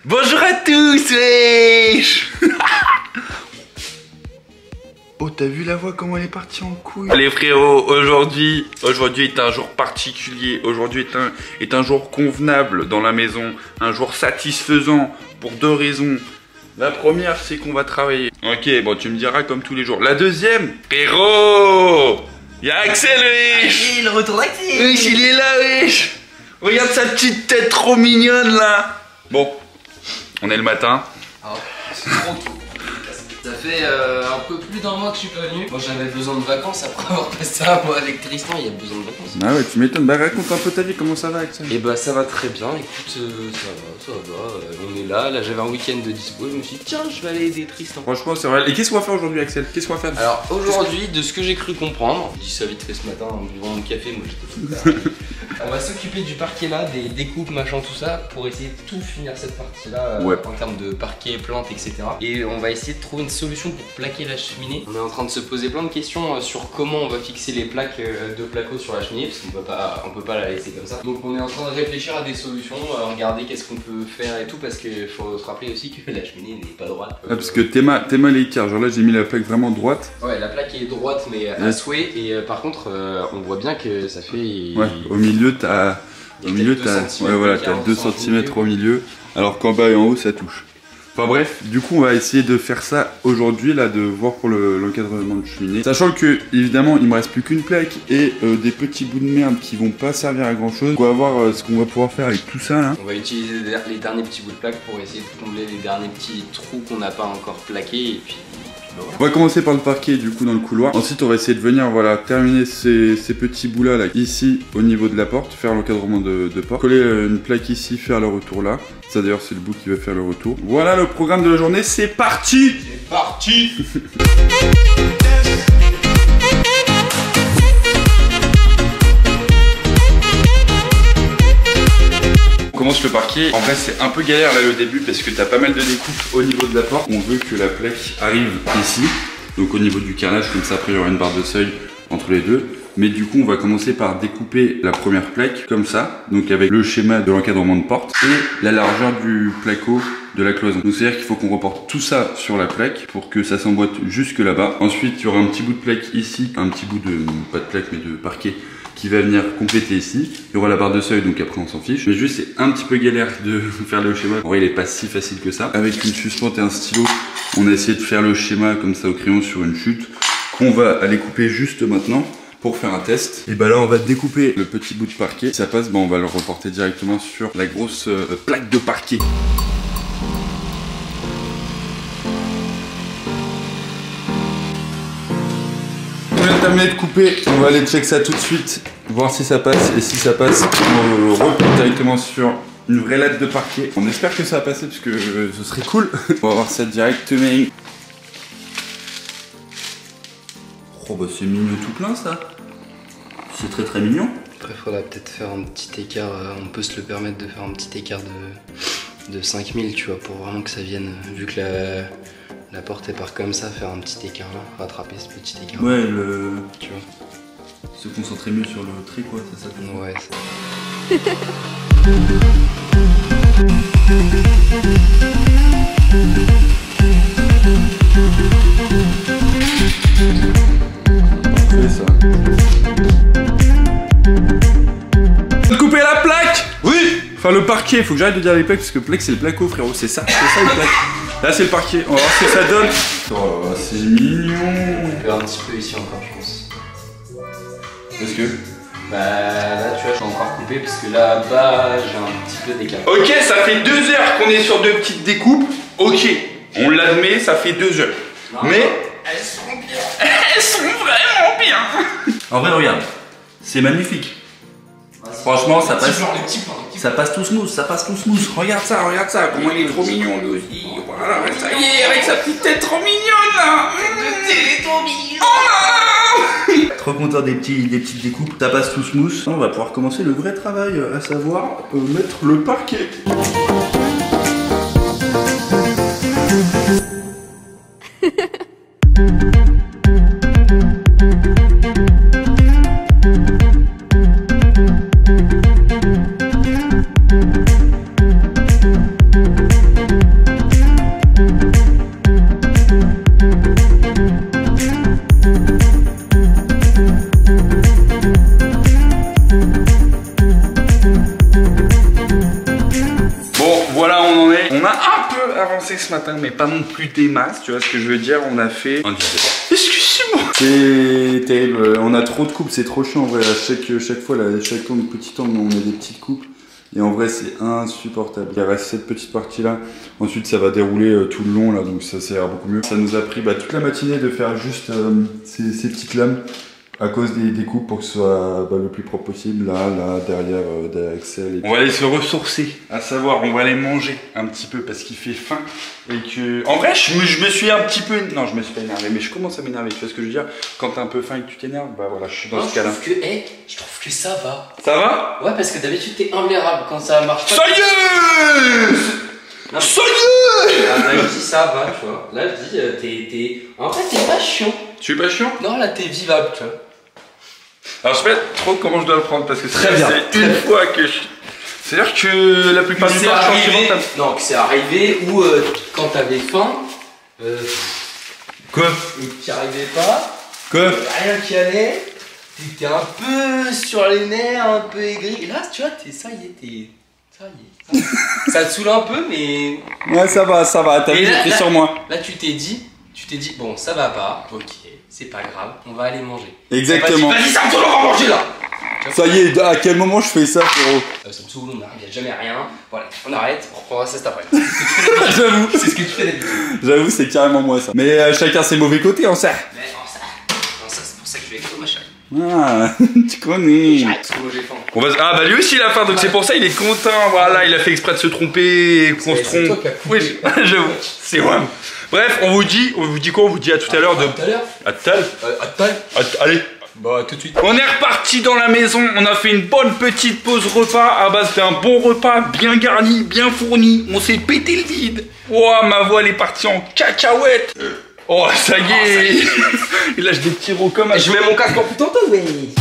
Bonjour à tous, wesh. Oh, t'as vu la voix, comment elle est partie en couille? Allez frérot, aujourd'hui est un jour particulier. Aujourd'hui est un jour convenable dans la maison. Un jour satisfaisant pour deux raisons. La première, c'est qu'on va travailler. Ok, bon, tu me diras comme tous les jours. La deuxième, frérot, y'a Axel, wesh. Allez, le retour d'Axel. Wesh, il est là, wesh. Regarde sa petite tête trop mignonne, là. Bon, on est le matin. Alors, c'est trop tôt. Ça fait un peu plus d'un mois que je suis pas venu. Moi j'avais besoin de vacances après avoir passé un mois avec Tristan, il y a besoin de vacances. Ah ouais, tu m'étonnes. Bah raconte un peu ta vie, comment ça va, Axel? Et bah ça va très bien, écoute, ça va. On est là j'avais un week-end de dispo, je me suis dit tiens, je vais aller aider Tristan. Franchement, c'est vrai. Et qu'est-ce qu'on va faire aujourd'hui, Axel? Qu'est-ce qu'on va faire? Alors aujourd'hui, de ce que j'ai cru comprendre, je dis ça vite fait ce matin en buvant mon café, moi j'étais tout on va s'occuper du parquet là, des découpes, machin, tout ça, pour essayer de tout finir cette partie là, ouais. En termes de parquet, plantes, etc. Et on va essayer de trouver une solution pour plaquer la cheminée. On est en train de se poser plein de questions sur comment on va fixer les plaques de placo sur la cheminée, parce qu'on peut pas la laisser comme ça. Donc on est en train de réfléchir à des solutions, regarder qu'est-ce qu'on peut faire et tout, parce qu'il faut se rappeler aussi que la cheminée n'est pas droite. Ah, parce que t'es mal l'écart, genre là j'ai mis la plaque vraiment droite. Ouais, la plaque est droite mais à souhait, et par contre on voit bien que ça fait... Ouais, au milieu t'as... ouais, voilà, t'as 2 cm au milieu, alors qu'en bas et en haut ça touche. Enfin bref, du coup on va essayer de faire ça aujourd'hui, là, de voir pour l'encadrement de cheminée. Sachant que, évidemment, il me reste plus qu'une plaque et des petits bouts de merde qui vont pas servir à grand chose. On va voir ce qu'on va pouvoir faire avec tout ça là. On va utiliser les derniers petits bouts de plaque pour essayer de combler les derniers petits trous qu'on n'a pas encore plaqués, et puis voilà. On va commencer par le parquet du coup dans le couloir. Ensuite on va essayer de venir voilà terminer ces petits bouts là, ici au niveau de la porte, faire l'encadrement de porte, coller une plaque ici, faire le retour là. Ça d'ailleurs c'est le bout qui va faire le retour. Voilà le programme de la journée, c'est parti. C'est parti. On commence le parquet. En vrai c'est un peu galère là le début parce que t'as pas mal de découpes au niveau de la porte. On veut que la plaque arrive ici, donc au niveau du carrelage, comme ça après il y aura une barre de seuil entre les deux. Mais du coup on va commencer par découper la première plaque comme ça, donc avec le schéma de l'encadrement de porte et la largeur du placo de la cloison. Donc c'est à dire qu'il faut qu'on reporte tout ça sur la plaque pour que ça s'emboîte jusque là-bas. Ensuite il y aura un petit bout de plaque ici, un petit bout de, pas de plaque mais de parquet, qui va venir compléter ici. Il y aura la barre de seuil, donc après on s'en fiche. Mais juste c'est un petit peu galère de faire le schéma. En vrai il est pas si facile que ça. Avec une suspente et un stylo, on a essayé de faire le schéma comme ça au crayon sur une chute, qu'on va aller couper juste maintenant pour faire un test. Et bah là on va découper le petit bout de parquet. Si ça passe, bah on va le reporter directement sur la grosse plaque de parquet. Terminé de couper, on va aller check ça tout de suite, voir si ça passe, et si ça passe, on repose directement sur une vraie latte de parquet. On espère que ça va passer parce que ce serait cool. On va voir ça directement. Oh bah c'est mignon tout plein ça. C'est très très mignon. Après faudra peut-être faire un petit écart, on peut se le permettre de faire un petit écart de 5000 tu vois, pour vraiment que ça vienne, vu que la porte elle part comme ça, faire un petit écart là, rattraper ce petit écart. Ouais, tu vois. Se concentrer mieux sur le trait quoi, c'est ça. Ouais. C'est ça. Couper la plaque. Oui. Enfin le parquet, faut que j'arrête de dire les plaques parce que plaque c'est le placo frérot, c'est ça les plaques. Là c'est le parquet, on va voir ce que ça donne. Oh c'est mignon. On peut faire un petit peu ici encore je pense. Parce que bah là tu vois je suis encore coupé parce que là-bas j'ai un petit peu d'écart. Ok, ça fait 2 heures qu'on est sur 2 petites découpes. Ok, on l'admet, ça fait 2 heures. Non, mais elles sont bien. Elles sont vraiment bien. En vrai regarde, c'est magnifique. Franchement ça passe. Ça passe tout smooth, ça passe tout smooth. Regarde ça, comment il est trop mignon lui aussi. Voilà, ça y est, avec sa petite tête trop mignonne là. Trop content des petites découpes, ça passe tout smooth. On va pouvoir commencer le vrai travail, à savoir mettre le parquet. a un peu avancé ce matin, mais pas non plus des masses, tu vois ce que je veux dire. On a fait un 17. Excusez-moi. C'est terrible, on a trop de coupes, c'est trop chiant en vrai. À chaque fois, là, chaque petit angle, on a des petites coupes. Et en vrai, c'est insupportable. Il reste cette petite partie-là. Ensuite, ça va dérouler tout le long, là, donc ça ira beaucoup mieux. Ça nous a pris toute la matinée de faire juste ces petites lames à cause des coupes pour que ce soit le plus propre possible. Là, derrière Excel. On va aller se ressourcer, à savoir, on va aller manger un petit peu parce qu'il fait faim. Et que... En vrai, je me suis un petit peu... Non, je me suis pas énervé, mais je commence à m'énerver. Tu vois ce que je veux dire? Quand t'as un peu faim et que tu t'énerves, bah voilà, je suis dans ce cas-là. Je trouve que ça va. Ça va? Ouais, parce que d'habitude, t'es invulnérable quand ça marche pas. Ça y est! Non, ça y est! Là, je dis ça va, tu vois. Là, je dis, en fait, t'es pas chiant. Tu es pas chiant? Non, là, t'es vivable, tu vois. Alors, je sais pas trop comment je dois le prendre parce que très bien. C'est une fois que je... C'est-à-dire que la plupart du temps, non, que c'est arrivé où quand t'avais faim. Quoi? Et que t'y arrivais pas. Quoi? Rien qui allait. T'étais un peu sur les nerfs, un peu aigri. Et là, tu vois, ça y est. Ça te saoule un peu, mais. Ouais, ça va, t'as vu, t'es sur moi. Là, tu t'es dit, bon, ça va pas, ok, c'est pas grave, on va aller manger. Exactement. Vas-y, ça me saoule, on va manger là. Ça y est, à quel moment je fais ça, frérot? Ça me saoule, on n'arrive jamais à rien. Voilà, on arrête, on reprendra ça cet après. J'avoue. C'est ce que tu fais d'habitude. J'avoue, c'est carrément moi ça. Mais chacun ses mauvais côtés, en ça. Mais non, ça c'est pour ça que je vais écrire ma chérie. Ah, tu connais. Parce que moi j'ai faim. Ah bah lui aussi il a faim, donc c'est pour ça il est content. Voilà, il a fait exprès de se tromper et qu'on se trompe. C'est toi qui as coupé. Oui, j'avoue, c'est moi. Bref, on vous dit quoi? On vous dit à tout à l'heure de... À tout à l'heure. À tout à l'heure. Allez. Bah tout de suite. On est reparti dans la maison, on a fait une bonne petite pause repas à base d'un bon repas bien garni, bien fourni. On s'est pété le vide. Oh, ma voix elle est partie en cacahuète. Oh, ça y est. Il lâche des petits rots comme... Je mets mon casque en plus tantôt, ouais.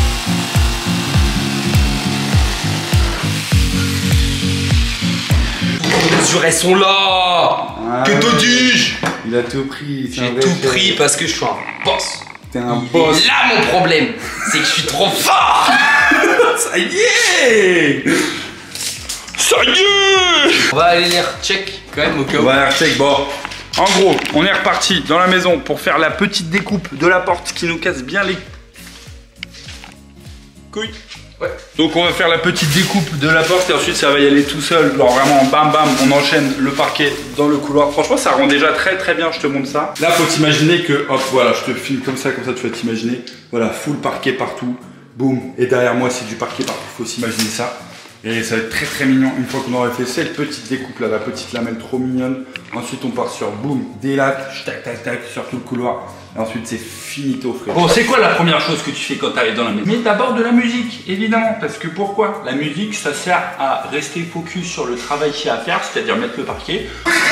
Les mesures sont là. Que te dis-je? Il a tout pris. J'ai tout pris parce que je suis un boss. T'es un boss. Et là mon problème, c'est que je suis trop fort. Ça y est. Ça y est. On va aller les recheck quand même au cas où. On va aller recheck, bon. En gros, on est reparti dans la maison pour faire la petite découpe de la porte qui nous casse bien les couilles. Ouais. Donc on va faire la petite découpe de la porte et ensuite ça va y aller tout seul. Genre vraiment bam bam, on enchaîne le parquet dans le couloir. Franchement ça rend déjà très bien, je te montre ça. Là faut t'imaginer que, hop voilà, je te filme comme ça tu vas t'imaginer. Voilà, full parquet partout, boum. Et derrière moi c'est du parquet partout, faut s'imaginer ça. Et ça va être très mignon une fois qu'on aura fait cette petite découpe là, la petite lamelle trop mignonne. Ensuite on part sur boum, des lacs, tac sur tout le couloir. Et ensuite c'est finito frère. Bon, c'est quoi la première chose que tu fais quand tu arrives dans la maison? Mais d'abord de la musique, évidemment. Parce que pourquoi? La musique ça sert à rester focus sur le travail qu'il y a à faire, c'est-à-dire mettre le parquet.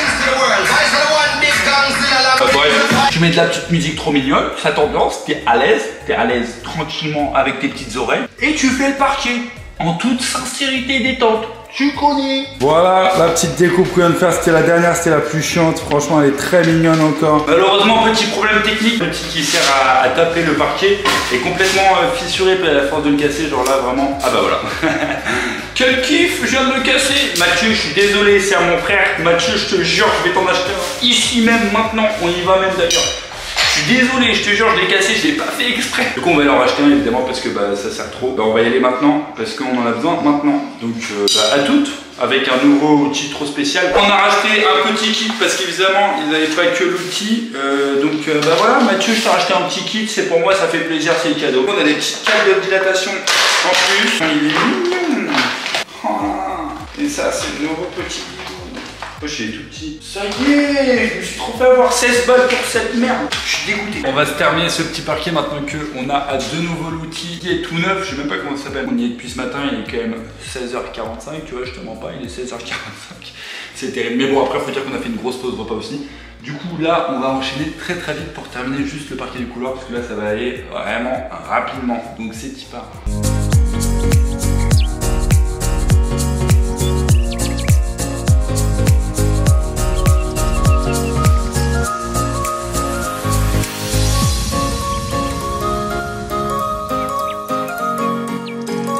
Bref, tu mets de la petite musique trop mignonne, ça t'ambiance, t'es à l'aise tranquillement avec tes petites oreilles. Et tu fais le parquet. En toute sincérité et détente, tu connais. Voilà, la petite découpe qu'on vient de faire, c'était la dernière, c'était la plus chiante. Franchement, elle est très mignonne encore. Malheureusement, petit problème technique. Le petit qui sert à taper le parquet est complètement fissuré à la force de le casser. Genre là, vraiment. Ah bah voilà. Quel kiff, je viens de le casser. Mathieu, je suis désolé, c'est à mon frère. Mathieu, je te jure, je vais t'en acheter un. Ici même, maintenant, on y va même d'ailleurs. Je suis désolé, je te jure, je l'ai cassé, je l'ai pas fait exprès. Du coup, on va en racheter un évidemment parce que ça sert trop. On va y aller maintenant parce qu'on en a besoin maintenant. Donc, à toutes, avec un nouveau outil trop spécial. On a racheté un petit kit parce qu'évidemment, ils n'avaient pas que l'outil. Voilà, Mathieu, je t'ai racheté un petit kit. C'est pour moi, ça fait plaisir, c'est le cadeau. On a des petites câbles de dilatation en plus. Il est mignon. Et ça, c'est le nouveau petit bidou. J'ai tout petit. Ça y est, je me suis trop fait avoir 16 balles pour cette merde. Je suis dégoûté. On va se terminer ce petit parquet maintenant qu'on a de nouveau l'outil qui est tout neuf. Je sais même pas comment ça s'appelle. On y est depuis ce matin, il est quand même 16h45. Tu vois, je te mens pas, il est 16h45. C'est terrible. Mais bon, après, faut dire qu'on a fait une grosse pause repas aussi. Du coup, là, on va enchaîner très vite pour terminer juste le parquet du couloir. Parce que là, ça va aller vraiment rapidement. Donc, c'est qui part.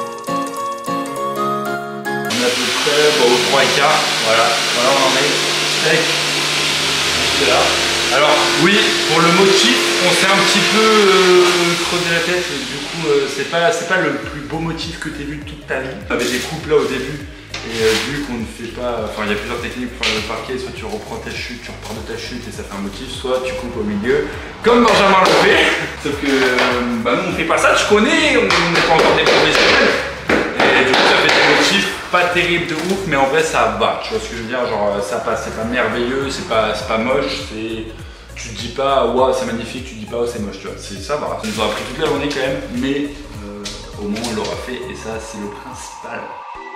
Au 3 et quart, voilà on en est. C'est là. Alors oui, pour le motif, on s'est un petit peu creusé la tête. Du coup, c'est pas le plus beau motif que tu aies vu de toute ta vie. On avait des coupes là au début. Et vu qu'on ne fait pas, enfin il y a plusieurs techniques pour faire le parquet, soit tu reprends ta chute, tu repars de ta chute et ça fait un motif, soit tu coupes au milieu, comme Benjamin le fait. Sauf que bah nous on fait pas ça, tu connais, on n'est pas encore des professionnels. Et du coup ça fait des motifs pas terribles de ouf, mais en vrai ça va, tu vois ce que je veux dire, genre ça passe, c'est pas merveilleux, c'est pas moche, c'est... Tu te dis pas waouh c'est magnifique, tu te dis pas oh c'est moche, tu vois, ça va. Ça nous aura pris toute la journée quand même, mais au moins on l'aura fait et ça c'est le principal.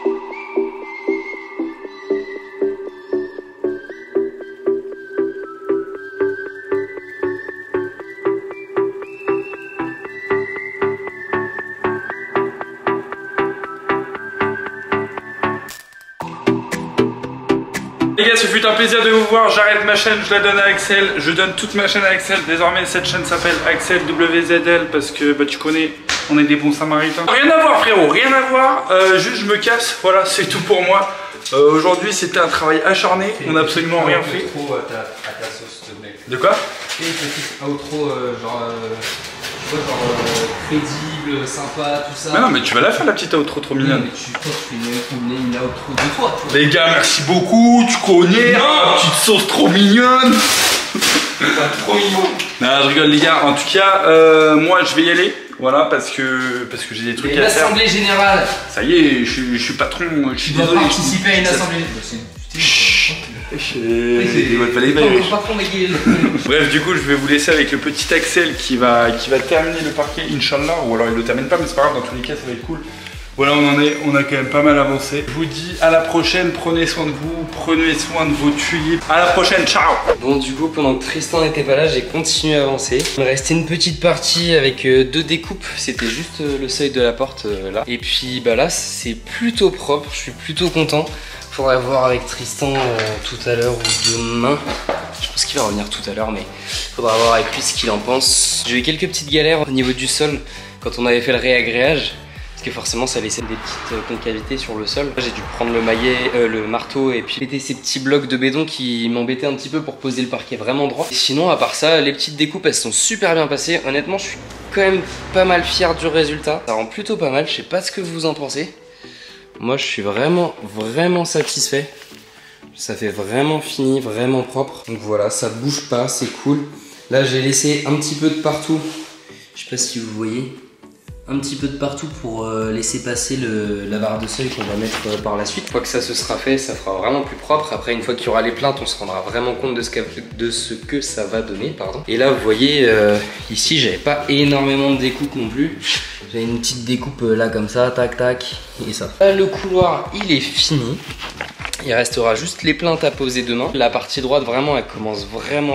Les gars, ce fut un plaisir de vous voir, j'arrête ma chaîne, je la donne à Axel, je donne toute ma chaîne à Axel, désormais cette chaîne s'appelle Axel WZL parce que bah, tu connais, on est des bons samaritains. Rien à voir frérot, rien à voir, juste je me casse, voilà c'est tout pour moi. Aujourd'hui c'était un travail acharné, on n'a absolument rien fait. Trop à ta sauce s'il te plaît. De quoi? Et une petite outro genre crédible, sympa, tout ça. Mais non mais tu vas la faire la petite outro trop mignonne. Mais tu fais une outro de toi, tu vois. Les gars merci beaucoup, tu connais, petite sauce trop mignonne. Trop mignon. Non je rigole les gars, en tout cas moi je vais y aller. Voilà parce que j'ai des trucs à faire. L'assemblée générale. Ça y est, je suis patron, je suis désolé. Tu dois participer à une assemblée. Bref, du coup, je vais vous laisser avec le petit Axel qui va terminer le parquet, Inch'Allah, ou alors il le termine pas, mais c'est pas grave, dans tous les cas, ça va être cool. Voilà, on en est, on a quand même pas mal avancé. Je vous dis à la prochaine, prenez soin de vous, prenez soin de vos tuyaux. À la prochaine, ciao. Bon, du coup, pendant que Tristan n'était pas là, j'ai continué à avancer. Il me restait une petite partie avec 2 découpes, c'était juste le seuil de la porte là. Et puis bah là, c'est plutôt propre, je suis plutôt content. Faudrait voir avec Tristan tout à l'heure ou demain. Je pense qu'il va revenir tout à l'heure, mais faudra voir avec lui ce qu'il en pense. J'ai eu quelques petites galères au niveau du sol quand on avait fait le réagréage. Parce que forcément ça laissait des petites concavités sur le sol. J'ai dû prendre le marteau et puis péter ces petits blocs de béton qui m'embêtaient un petit peu pour poser le parquet vraiment droit. Et sinon à part ça, les petites découpes elles sont super bien passées. Honnêtement je suis quand même pas mal fier du résultat. Ça rend plutôt pas mal, je sais pas ce que vous en pensez. Moi je suis vraiment satisfait. Ça fait vraiment fini, vraiment propre. Donc voilà, ça bouge pas, c'est cool. Là j'ai laissé un petit peu de partout. Je sais pas si vous voyez. Un petit peu de partout pour laisser passer la barre de seuil qu'on va mettre par la suite. Une fois que ça se sera fait, ça fera vraiment plus propre. Après, une fois qu'il y aura les plaintes, on se rendra vraiment compte de ce que ça va donner. Pardon. Et là, vous voyez, ici, j'avais pas énormément de découpe non plus. J'avais une petite découpe là comme ça, tac, tac, et ça. Là, le couloir, il est fini. Il restera juste les plaintes à poser demain. La partie droite, vraiment, elle commence vraiment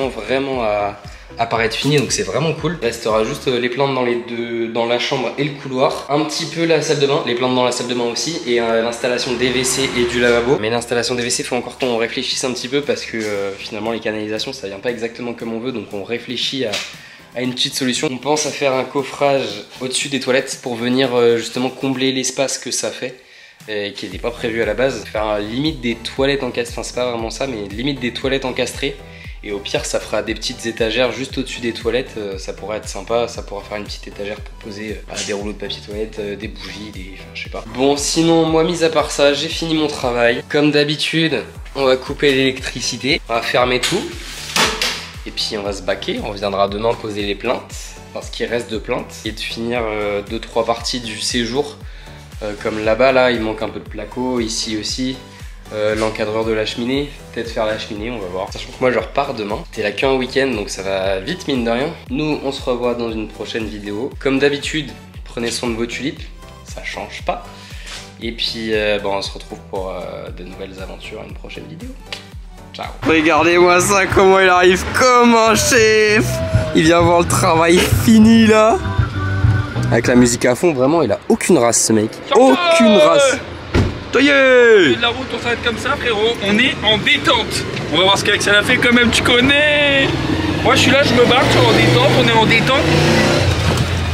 à paraître finie, donc c'est vraiment cool. Il restera juste les plaintes dans la chambre et le couloir. Un petit peu la salle de bain, les plaintes dans la salle de bain aussi, et l'installation des WC et du lavabo. Mais l'installation des WC, il faut encore qu'on réfléchisse un petit peu parce que finalement les canalisations, ça vient pas exactement comme on veut, donc on réfléchit à une petite solution. On pense à faire un coffrage au-dessus des toilettes pour venir justement combler l'espace que ça fait. Qui n'était pas prévu à la base. Faire limite des toilettes encastrées, enfin c'est pas vraiment ça, mais limite des toilettes encastrées. Et au pire ça fera des petites étagères juste au-dessus des toilettes, ça pourrait être sympa, ça pourra faire une petite étagère pour poser des rouleaux de papier toilette, des bougies, enfin je sais pas. Bon sinon moi mis à part ça, j'ai fini mon travail. Comme d'habitude, on va couper l'électricité, on va fermer tout. Et puis on va se baquer, on reviendra demain poser les plaintes, enfin ce qui reste de plaintes. Et de finir 2-3 parties du séjour. Comme là-bas, là, il manque un peu de placo, ici aussi. L'encadreur de la cheminée, peut-être faire la cheminée, on va voir. Sachant que moi je repars demain, t'es là qu'un week-end donc ça va vite mine de rien. Nous on se revoit dans une prochaine vidéo. Comme d'habitude, prenez soin de vos tulipes, ça change pas. Et puis bon, on se retrouve pour de nouvelles aventures, une prochaine vidéo. Ciao. Regardez-moi ça, comment il arrive comme un chef. Il vient voir le travail fini là. Avec la musique à fond, vraiment il a aucune race ce mec. Aucune race. Toyé! La route, on s'arrête comme ça, frérot. On est en détente. On va voir ce qu'Axel a fait quand même, tu connais. Moi, je suis là, je me barre, tu es en détente, on est en détente.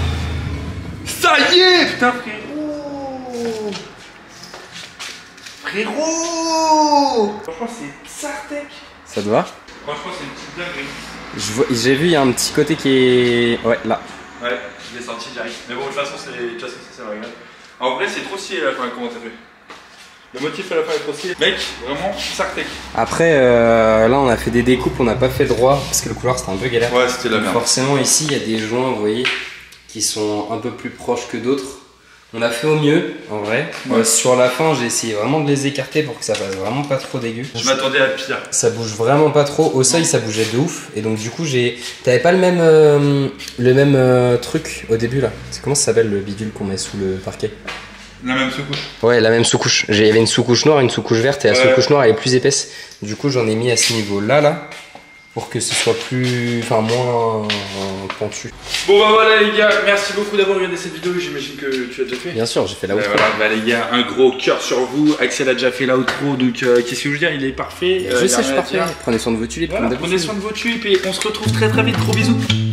Ça y est! Putain, frérot! frérot. Franchement, c'est Sartec. Ça te va? Franchement, c'est une petite dinguerie. J'ai vu, il y a un petit côté qui est... Ouais, là. Ouais, je l'ai senti direct. Mais bon, de toute façon, c'est vrai. En vrai, c'est trop stylé à la fin, comment t'as fait? Le motif à la fin est trop stylé. Mec, vraiment, Sartec. Après, là, on a fait des découpes, on n'a pas fait droit parce que le couloir c'était un peu galère. Ouais, c'était la merde. Forcément, ici, il y a des joints, vous voyez, qui sont un peu plus proches que d'autres. On a fait au mieux, en vrai. Ouais. Sur la fin, j'ai essayé vraiment de les écarter pour que ça fasse vraiment pas trop dégueu. Je m'attendais à pire. Ça bouge vraiment pas trop. Au seuil, ça bougeait de ouf. Et donc, du coup, t'avais pas le même truc au début là. C'est comment ça s'appelle le bidule qu'on met sous le parquet? La même sous-couche. Ouais, la même sous-couche. Il y avait une sous-couche noire, une sous-couche verte, et la sous-couche noire elle est plus épaisse. Du coup, j'en ai mis à ce niveau-là, pour que ce soit plus, enfin moins pentu. Bon bah voilà les gars, merci beaucoup d'avoir regardé cette vidéo. J'imagine que tu as déjà fait. Bien sûr, j'ai fait la outro. Voilà, bah les gars, un gros cœur sur vous. Axel a déjà fait la outro, donc qu'est-ce que je veux dire, il est parfait. Je sais, je suis parfait. Prenez soin de vos tulipes. Voilà, prenez soin de vos tulipes et on se retrouve très vite. Gros bisous.